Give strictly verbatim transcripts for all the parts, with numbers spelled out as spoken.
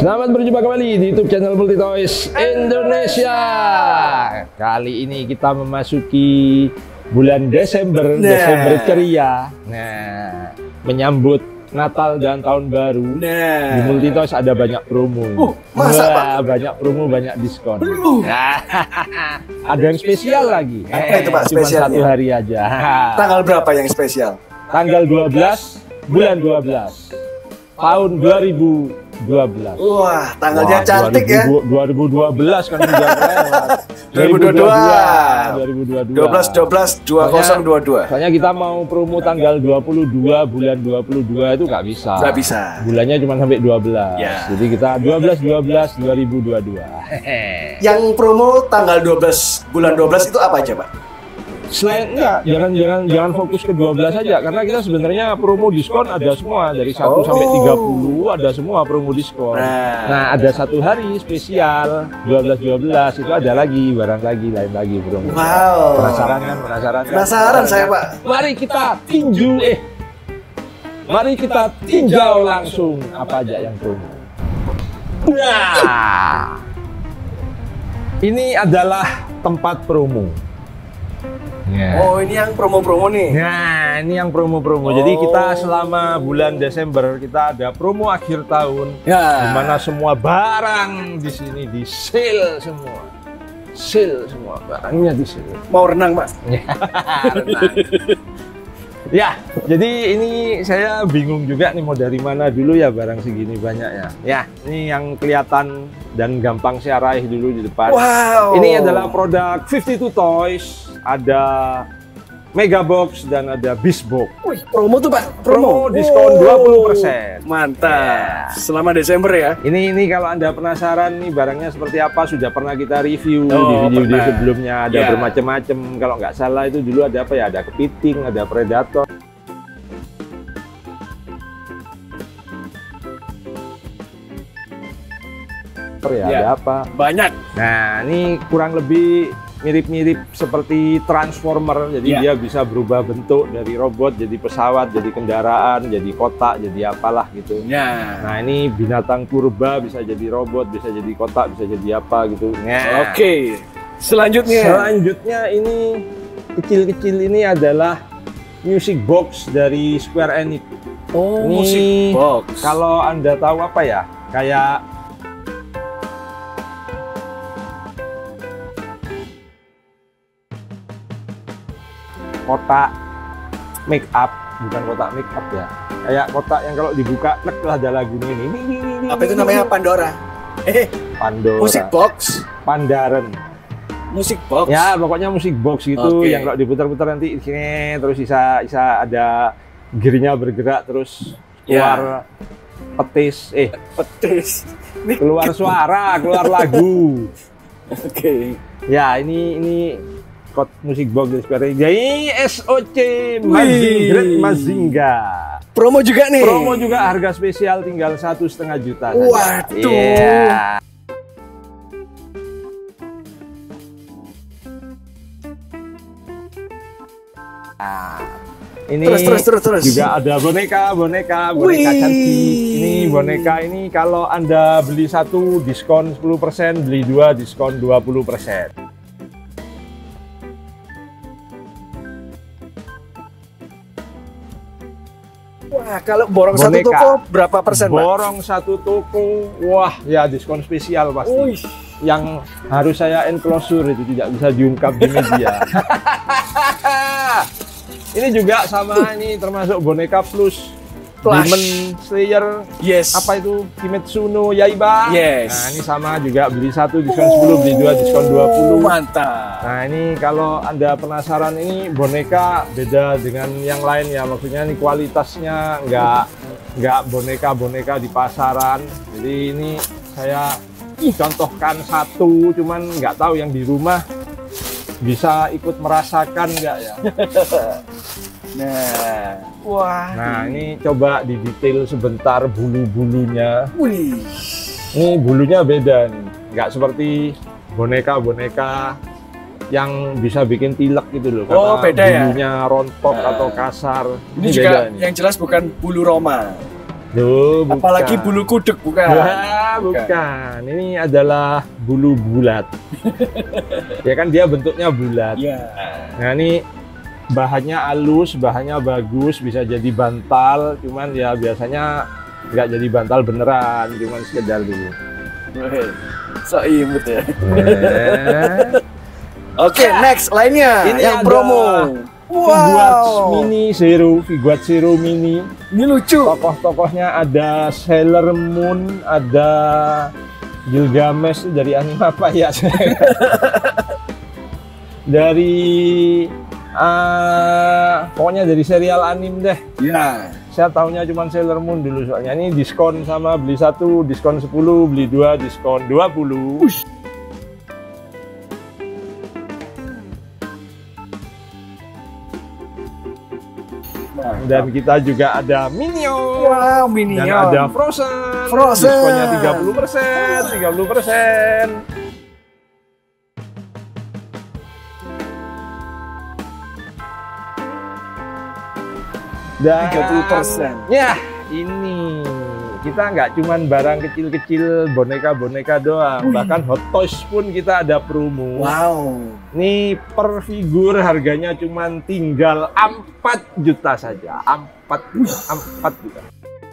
Selamat berjumpa kembali di YouTube channel Multi Toys Indonesia. Kali ini kita memasuki bulan Desember, nah. Desember ceria. Nah, menyambut Natal dan Tahun Baru. Nah. Di Multi Toys ada banyak promo. Uh, masa, Wah, Pak? Banyak promo, banyak diskon. Uh. Nah, ada yang spesial lagi. Apa itu, Pak, Cuma spesialnya? satu hari aja. Tanggal berapa yang spesial? Tanggal dua belas bulan dua belas tahun dua ribu dua belas. Wah, tanggalnya Wah, cantik ya. dua ribu dua belas kan udah lewat. dua ribu dua puluh dua. dua ribu dua puluh dua. dua belas dua belas dua nol dua dua. Soalnya kita mau promo tanggal dua puluh dua bulan dua puluh dua itu nggak bisa. Nggak bisa. Bulannya cuma sampai dua belas. Ya. Jadi kita dua belas dua belas dua ribu dua puluh dua. Yang promo tanggal dua belas bulan dua belas itu apa aja, Pak? Selain enggak, jangan jangan jangan fokus ke dua belas saja karena kita sebenarnya promo diskon ada semua dari satu oh. sampai tiga puluh ada semua promo diskon. Nah. Nah, ada satu hari spesial dua belas dua belas itu ada lagi barang lagi lain lagi promo. Wow. Penasaran kan? Penasaran kan? Penasaran saya, Pak. Mari kita tinju eh. Mari kita tinjau langsung apa aja yang promo. Nah. Ini adalah tempat promo. Yeah. Oh, ini yang promo-promo nih. Nah, ini yang promo-promo. Oh. Jadi kita selama bulan Desember kita ada promo akhir tahun, ya. Di mana semua barang di sini di sale semua, sale semua barangnya di sale. Mau renang, Pak? renang. Ya, jadi ini saya bingung juga nih mau dari mana dulu ya barang segini banyak ya. Ya, ini yang kelihatan dan gampang saya raih dulu di depan. Wow. Ini adalah produk lima puluh dua Toys. Ada Mega Box dan ada Beast Box. Wih, promo tuh, Pak. Promo, promo diskon dua puluh persen. Mantap. Ya. Selama Desember ya. Ini ini kalau Anda penasaran nih barangnya seperti apa sudah pernah kita review oh, di video-video sebelumnya ada ya. Bermacam-macam. Kalau nggak salah itu dulu ada apa ya? Ada kepiting, ada predator. Ya, ya. Ada apa? Banyak. Nah, ini kurang lebih mirip-mirip seperti Transformer, jadi ya. Dia bisa berubah bentuk dari robot jadi pesawat, jadi kendaraan, jadi kotak, jadi apalah gitu. Ya. Nah ini binatang purba bisa jadi robot, bisa jadi kotak, bisa jadi apa gitu. Nah. Oke. Selanjutnya. Selanjutnya ini kecil-kecil ini adalah music box dari Square Enix. Oh, ini, music box. Kalau Anda tahu apa ya? Kayak kotak make up, bukan kotak make up ya, kayak kotak yang kalau dibuka nek ada lagunya ini. Ini, ini, ini apa itu namanya? Pandora. Eh, Pandora. Music box. Pandaren. Music box. Ya, pokoknya music box gitu okay. Yang kalau diputar-putar nanti ini terus bisa bisa ada gearnya bergerak terus keluar ya. Petis, eh petis. Keluar suara, keluar lagu. Oke. Okay. Ya, ini ini Kot musik box dari Square Enix. Jadi S O C Mazinga, Mazinga. Promo juga nih. Promo juga harga spesial tinggal satu setengah juta. Waduh. Yeah. Nah, ini terus, terus, terus, terus. juga ada boneka, boneka, boneka Wih. Cantik. Ini boneka ini kalau Anda beli satu diskon sepuluh persen, beli dua diskon dua puluh persen. Wah, kalau borong boneka. Satu toko berapa persen, Pak? Borong satu toko, wah ya diskon spesial pasti. Uish. Yang harus saya enclosure itu tidak bisa diungkap di media. Ini juga sama, ini termasuk boneka plus. Demon Slayer, yes. Apa itu? Kimetsu no Yaiba. Yes. Nah ini sama juga, beli satu diskon sepuluh, beli dua diskon dua puluh. Mantap. Nah ini kalau Anda penasaran ini boneka beda dengan yang lain ya, maksudnya ini kualitasnya nggak nggak boneka-boneka di pasaran. Jadi ini saya contohkan satu, cuman nggak tahu yang di rumah bisa ikut merasakan nggak ya. Nah, wah. Nah, ini coba didetail sebentar bulu-bulunya. Wih. Ini bulunya beda nih, nggak seperti boneka-boneka yang bisa bikin pilek gitu loh. Oh, beda ya? Bulunya rontok nah. atau kasar. Ini, ini juga beda, yang jelas bukan bulu Roma. Duh, bukan. Apalagi bulu kuduk, bukan? Ya, bukan. Ini adalah bulu bulat. Ya kan dia bentuknya bulat. Iya. Nah ini bahannya halus, bahannya bagus, bisa jadi bantal. Cuman ya biasanya nggak jadi bantal beneran, cuman sekedar dulu. Weh, so imut ya. Eh, Oke, next lainnya Ini yang ada promo. Figuat mini Zero, Figuat Zero mini. Ini lucu. Tokoh-tokohnya ada Sailor Moon, ada Gilgamesh, dari anime apa ya? Dari uh, pokoknya dari serial anime deh. Ya. Saya tahunya cuma Sailor Moon dulu soalnya. Ini diskon sama beli satu diskon sepuluh, beli dua diskon dua puluh. Ush. Dan kita juga ada Minion. Wow, Minion. Dan ada Frozen. Frozen. Diskonnya tiga puluh persen, tiga puluh persen. Dan tiga puluh persen. ya, ini kita nggak cuman barang kecil-kecil, boneka-boneka doang. Wih. Bahkan Hot Toys pun kita ada promo. Wow. Ini per figur harganya cuman tinggal empat juta saja. empat empat juta.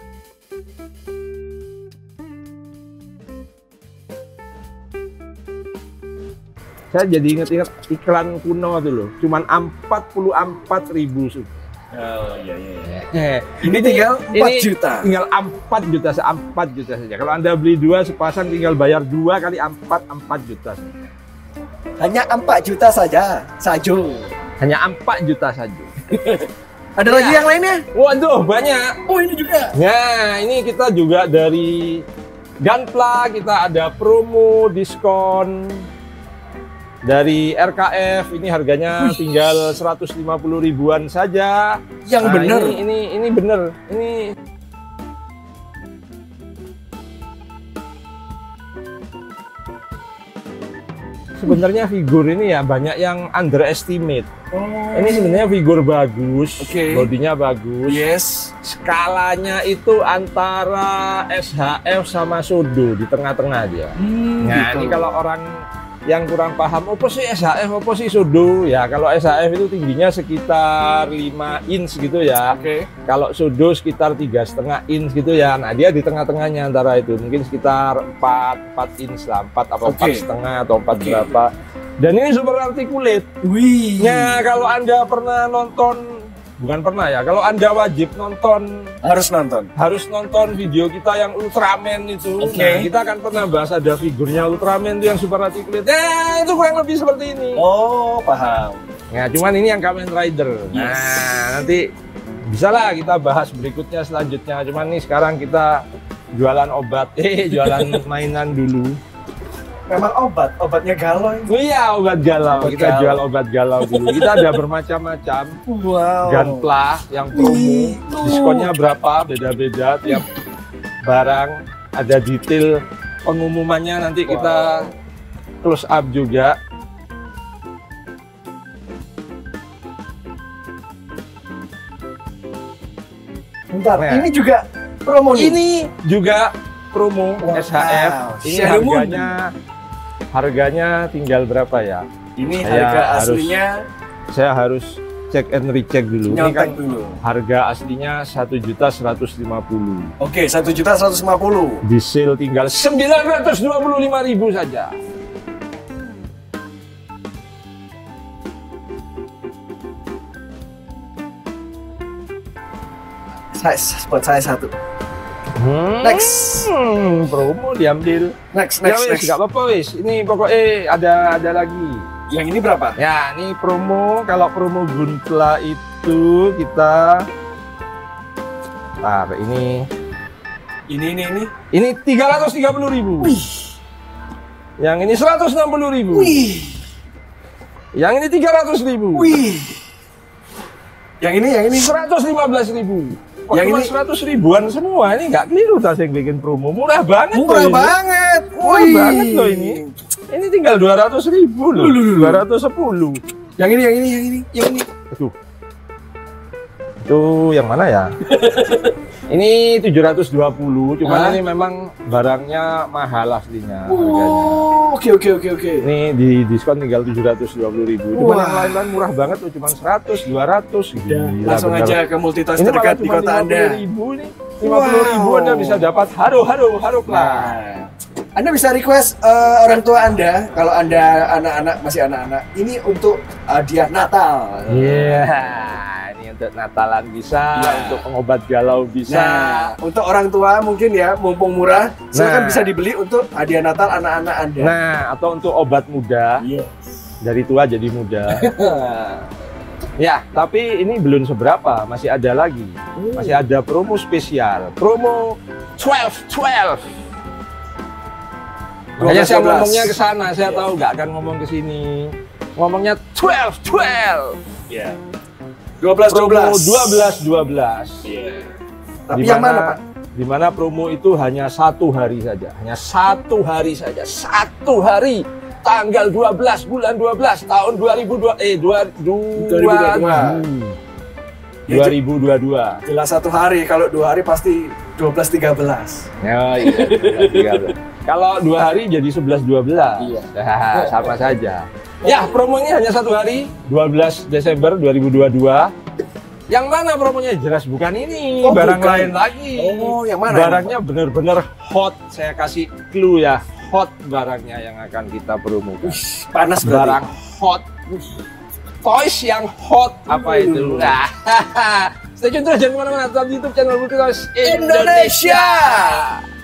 Saya jadi inget-inget iklan kuno tuh loh. Cuman empat puluh empat ribu. Oh iya iya. Eh, Ini tinggal empat ini juta. Tinggal empat juta, empat juta saja. Kalau Anda beli dua sepasang tinggal bayar dua kali empat, empat juta saja. Hanya empat juta saja. Sajo. Hanya empat juta saja. Ada Ya. lagi yang lainnya? Waduh, banyak. Oh, ini juga. Nah, ini kita juga dari Gunpla, kita ada promo diskon. Dari R K F ini harganya Wih. tinggal seratus lima puluh ribuan saja. Yang Nah, bener. Ini ini ini bener. Ini sebenarnya figur ini ya banyak yang underestimate. Oh. Ini sebenarnya figur bagus, Oke. bodinya bagus. Yes. Skalanya itu antara S H F sama Sodo di tengah-tengah dia. Hmm, Nah, gitu. ini kalau orang yang kurang paham, apa sih S H F, apa sih Sodo? Ya, kalau S H F itu tingginya sekitar lima inch gitu ya. Oke. Kalau Sodo sekitar tiga setengah inch gitu ya. Nah, dia di tengah-tengahnya antara itu. Mungkin sekitar empat, empat inch lah, empat atau empat Oke. setengah atau empat Oke. berapa. Dan ini super articulate. Wih. Ya, kalau Anda pernah nonton, bukan pernah ya, kalau Anda wajib nonton, Harus nonton. harus nonton video kita yang Ultraman itu. Oke. Nah, kita akan pernah bahas ada figurnya Ultraman itu yang super articulate. Eh, itu kurang lebih seperti ini. Oh, paham. Nah, cuman ini yang Kamen Rider. Yes. Nah, nanti bisa lah kita bahas berikutnya selanjutnya. Cuman nih sekarang kita jualan obat, eh jualan mainan dulu. Memang obat, obatnya galau. Oh iya, obat galau. Obat Kita galau. jual obat galau dulu. Kita ada bermacam-macam. Wow. Gunpla yang promo, Wih, tuh. diskonnya berapa, beda-beda tiap barang, ada detail pengumumannya nanti kita close up juga. Bentar, Nah. ini juga promo nih. Ini juga promo Wow. S H F. Ini Sailor Moon. harganya harganya tinggal berapa ya? Ini Saya harga harus- aslinya Saya harus cek and recheck dulu. Ini nyontek kan dulu. harga aslinya satu juta seratus lima puluh. Oke, satu juta seratus lima puluh. Di sale tinggal sembilan ratus dua puluh lima ribu saja. Saya, buat saya satu. Hmm, Next. promo diambil. Next, Ya next, wis, next. nggak apa-apa wis. Ini pokoknya ada ada lagi. Yang ini berapa? Ya, ini promo. Kalau promo Gunpla itu kita, nah ini Ini, ini, ini. ini tiga ratus tiga puluh ribu. Wih, Yang ini seratus enam puluh ribu. wih, Yang ini tiga ratus ribu. wih. Yang ini, yang ini. seratus lima belas ribu. Kok Yang cuma ini- seratus ribuan semua. Ini nggak keliru tas yang bikin promo. Murah banget loh Murah ini. banget. Murah Wih. banget loh ini. Ini tinggal dua ratus ribu loh. Loh, loh, loh. dua ratus sepuluh. Yang ini, yang ini, yang ini, yang ini. Aduh. Itu yang mana ya? Ini tujuh ratus dua puluh, cuman Hah? ini memang barangnya mahal aslinya harganya. Oh, oke oke oke oke. Ini di diskon tinggal tujuh ratus dua puluh ribu. Cuman Wah. yang lain-lain murah banget tuh, cuman seratus, dua ratus. Udah, Gila, langsung bener. aja ke multitas Ini malah terdekat di cuma kota lima Anda. puluh ribu nih. lima puluh ribu Wow. Anda bisa dapat haru haru haru lah. Nah, Anda bisa request eh, orang tua Anda kalau Anda anak-anak masih anak-anak ini untuk hadiah Natal. Iya, ini untuk Natalan bisa, Iya. untuk pengobat galau bisa. Nah, untuk orang tua mungkin ya mumpung murah, silakan Nah. bisa dibeli untuk hadiah Natal anak-anak Anda. Nah, atau untuk obat muda, Iya. dari tua jadi muda. Ya, tapi ini belum seberapa, masih ada lagi. Masih ada promo spesial, promo twelve twelve. Makanya saya dua belas. ngomongnya ke sana, saya Iya. tahu nggak akan ngomong ke sini. Ngomongnya twelve twelve. Iya. dua belas dua Promo belas. dua belas dua belas. Tapi Di yang mana, Pak? Di mana promo itu hanya satu hari saja, hanya satu hari saja, satu hari, tanggal dua belas bulan dua belas tahun dua ribu dua eh dua dua ribu dua puluh dua. dua ribu dua puluh dua. Jelas satu hari, kalau dua hari pasti dua belas tiga belas. Oh iya, dua belas, tiga belas. Kalau dua hari jadi sebelas dua belas. Iya. Nah, sama saja. Ya, promonya hanya satu hari, dua belas Desember dua ribu dua puluh dua. Yang mana promonya? Jelas bukan ini, Oh, barang bukan. lain lagi. Oh, yang mana? Barangnya benar-benar hot. Saya kasih clue ya, hot barangnya yang akan kita promokan. Panas berarti. Barang hot. Toys yang hot apa itu? Nah, stay tune terus jangan kemana-mana. Tetap di YouTube channel Multi Toys Indonesia.